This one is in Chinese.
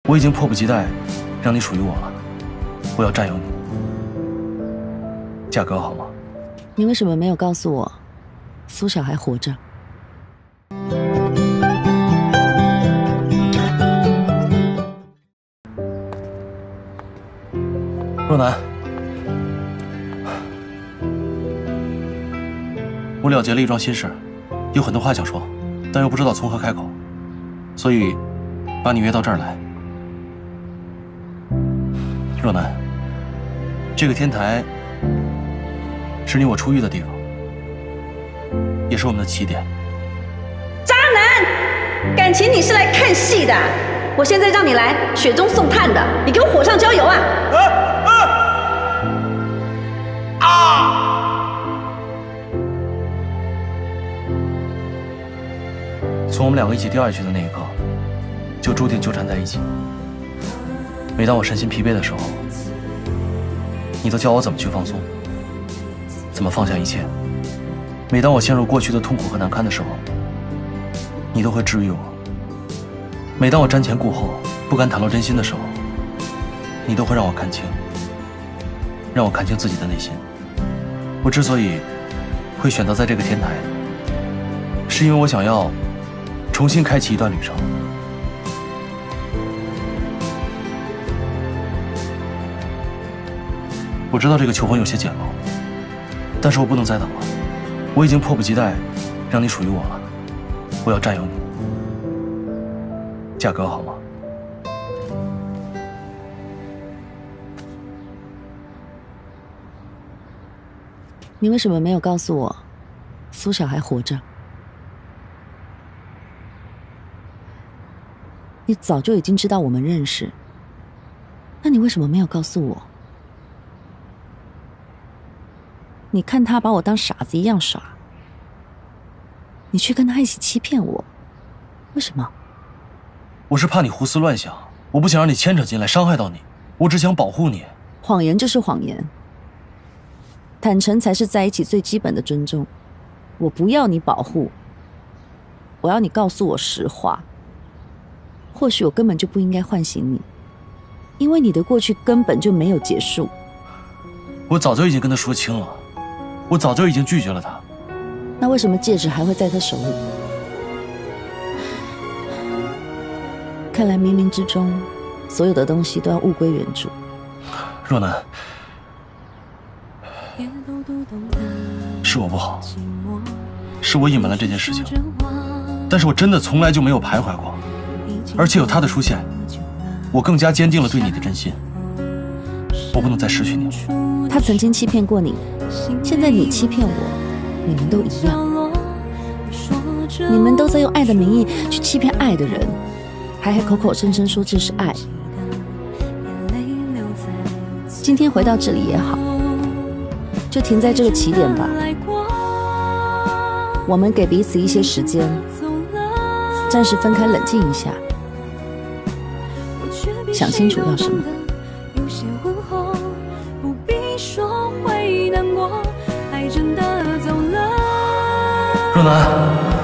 我已经迫不及待让你属于我了，我要占有你。嫁给我好吗？ 你为什么没有告诉我，苏晓还活着？ 若楠，我了结了一桩心事，有很多话想说，但又不知道从何开口，所以把你约到这儿来。若楠，这个天台是你我出狱的地方，也是我们的起点。 渣男，感情你是来看戏的？我现在让你来雪中送炭的，你给我火上浇油啊！ 从我们两个一起掉下去的那一刻，就注定纠缠在一起。每当我身心疲惫的时候，你都教我怎么去放松，怎么放下一切。每当我陷入过去的痛苦和难堪的时候，你都会治愈我。每当我瞻前顾后，不敢袒露真心的时候，你都会让我看清，让我看清自己的内心。我之所以会选择在这个天台，是因为我想要重新开启一段旅程。我知道这个求婚有些简陋，但是我不能再等了。我已经迫不及待让你属于我了，我要占有你。嫁给我好吗？ 你为什么没有告诉我，苏晓还活着？你早就已经知道我们认识，那你为什么没有告诉我？你看他把我当傻子一样耍，你去跟他一起欺骗我，为什么？ 我是怕你胡思乱想，我不想让你牵扯进来，伤害到你，我只想保护你。 谎言就是谎言，坦诚才是在一起最基本的尊重。我不要你保护，我要你告诉我实话。或许我根本就不应该唤醒你，因为你的过去根本就没有结束。 我早就已经跟他说清了，我早就已经拒绝了他。 那为什么戒指还会在他手里？看来冥冥之中，所有的东西都要物归原主。 若楠，是我不好，是我隐瞒了这件事情，但是我真的从来就没有徘徊过，而且有他的出现，我更加坚定了对你的真心。我不能再失去你。 他曾经欺骗过你，现在你欺骗我，你们都一样。你们都在用爱的名义去欺骗爱的人，还口口声声说这是爱。今天回到这里也好，就停在这个起点吧。我们给彼此一些时间，暂时分开冷静一下，想清楚要什么。 若楠。